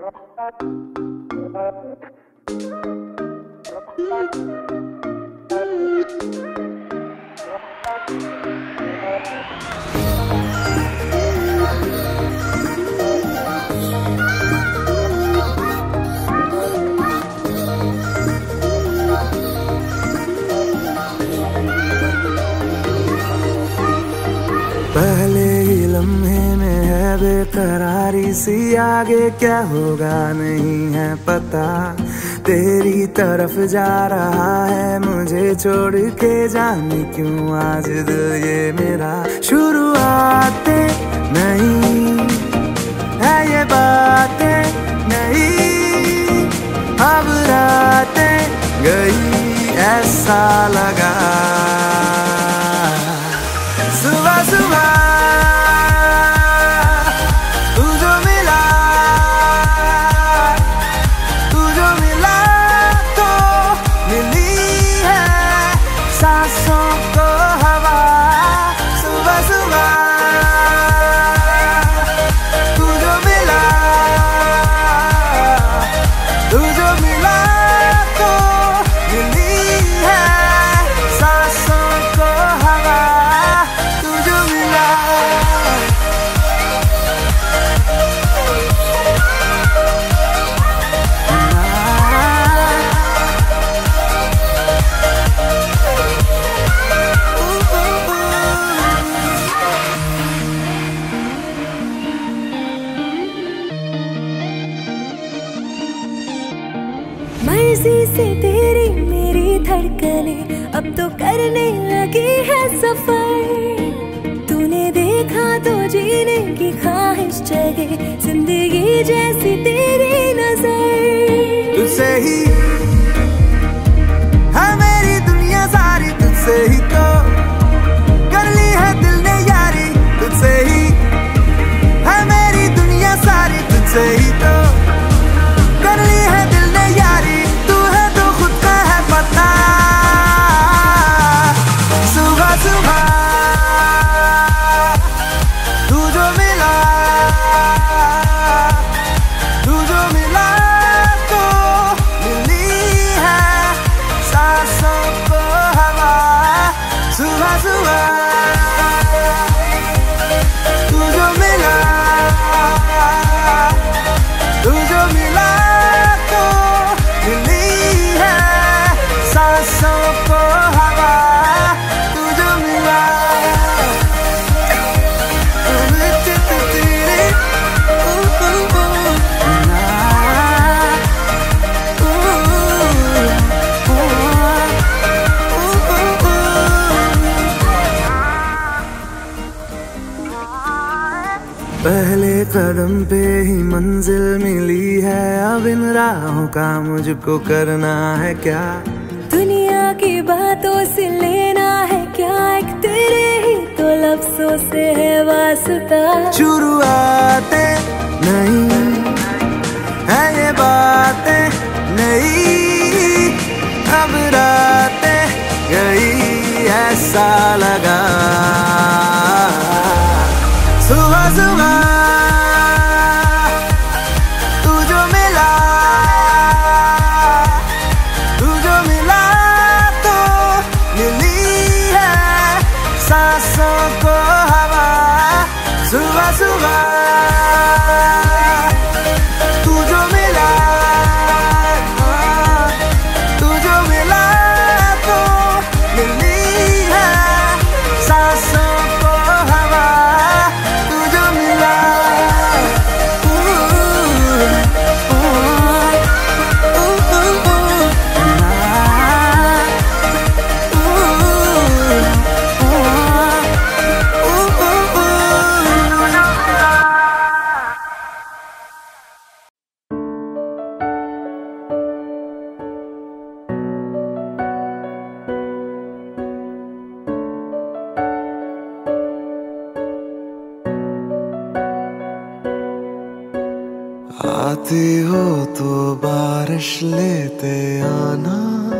पहले ही लम्हे में है बेकरारी सी, आगे क्या होगा नहीं है पता। तेरी तरफ जा रहा है मुझे छोड़ के, जाने क्यों आज दिल ये मेरा। शुरुआतें नहीं है ये बातें नहीं, अब रातें गई ऐसा लगा। सुबह सुबह तू जो मिला तो मिली है सांसों को हवा। सुबह सुबह तू जो मिला तो मिली है सांसों को हवा। मर्जी से तेरी मेरी धड़कने अब तो करने लगी है सफर। तूने देखा तो जीने की ख्वाहिश जगे, जिंदगी जैसी तेरी नजर। तुझसे ही है मेरी दुनिया सारी, तुझसे ही तो कर ली है दिल ने यारी। तुझसे ही है मेरी दुनिया सारी, तुझसे ही तो कर ली है दिल ने यारी। तू है तो खुद का है पता। सुबह सुबह तू जो मिला तो मिली है सांसों को हवा। सुबह सुबह तू जो मिला तो मिली है सांसों को हवा। तू जो मिला पहले कदम पे ही मंजिल मिली है, अब इन राहों का मुझको करना है क्या। दुनिया की बातों से लेना है क्या, एक तेरे ही तो लफ्जों से है वास्ता। शुरुआतें नहीं है ये बातें नहीं, अब रातें गई ऐसा लगा। सुबह सुबह तू जो मिला तो मिली है सांसों को हवा। सुबह सुबह तू जो मिला तो मिली है सांसों को हवा। आती हो तो बारिश लेते आना,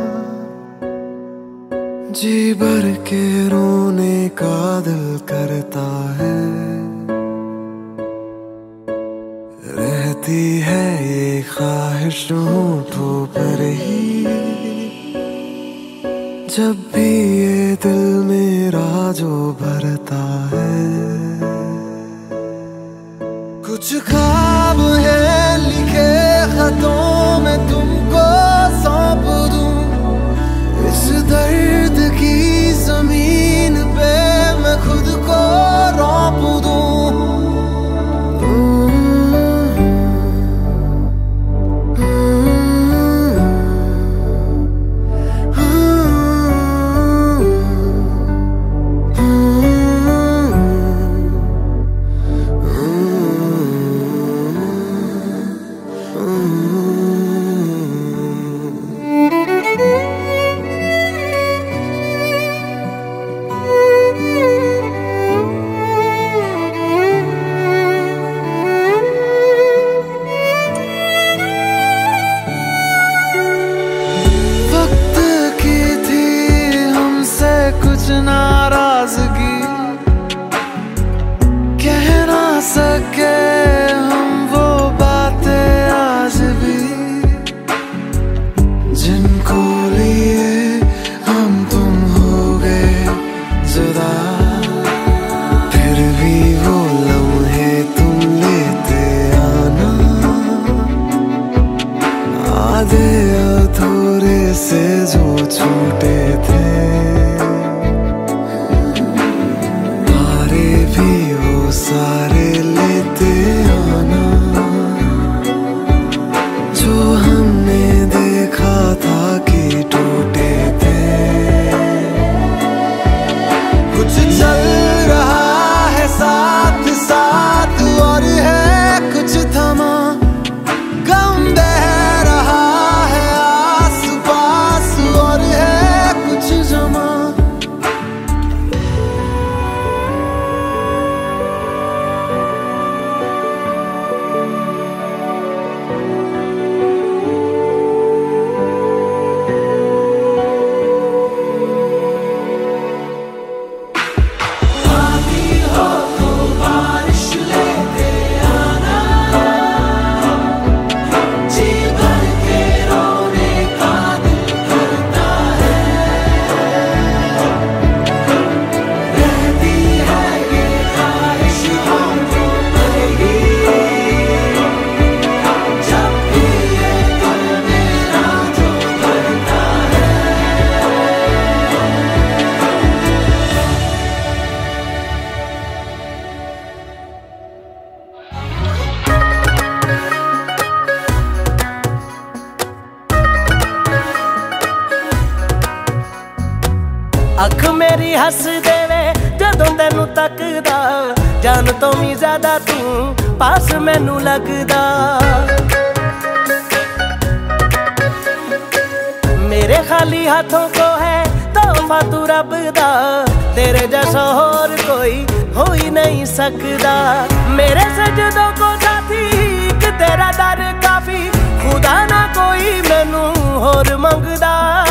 जी भर के रोने का दिल करता है। होती है ये ख्वाहिश होठों पर ही, जब भी ये दिल मेरा जो भरता है। कुछ ख्वाब है लिखे खतों में तुमको सौंप दूं, इस दर्द की जमीन पे मैं खुद को रौंप दूं। नाराजगी कह ना सके हम वो बातें आज भी, जिनको लिए हम तुम हो गए जुदा। फिर भी वो लम्हे तुम लेते आना, आधे अधूरे से जो छूटे थे सारे लेते आना, जो हमने देखा था कि टूटे थे। कुछ चल रहा है साथ साथ और है कुछ थमा, गम बह रहा है आस पास और है कुछ जमा। अख मेरी हस देवे जदों तेनू तकदा, जान तो भी ज्यादा तू पास मैनू लगदा। मेरे खाली हाथों को है तोहफा तू रब दा, तेरे जैसा और कोई हो ही नहीं सकदा। मेरे सजदों को साथी एक तेरा दर काफी, खुदा ना कोई मैनू होर मंगदा।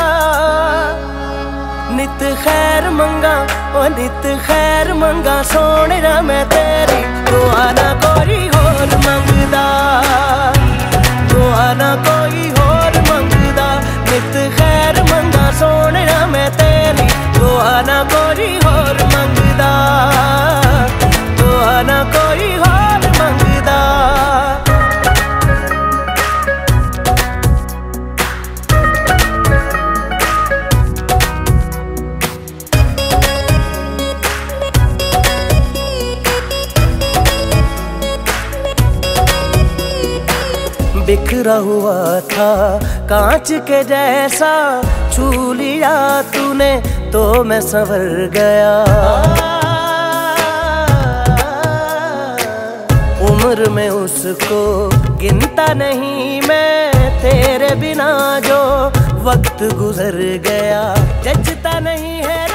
नित खैर मंगा ओ नित खैर मंगा सोने ना मैं तेरी, दुआ ना कोई होर मंगदा, दुआ ना कोई होर मंगदा। नित खैर मंगा सोने ना मैं तेरी, दुआ ना कोई होर मंगदा, दुआ ना कोई होर मंगदा। बिखरा हुआ था कांच के जैसा, छू लिया तूने तो मैं संवर गया। उम्र में उसको गिनता नहीं मैं, तेरे बिना जो वक्त गुजर गया जचता नहीं है।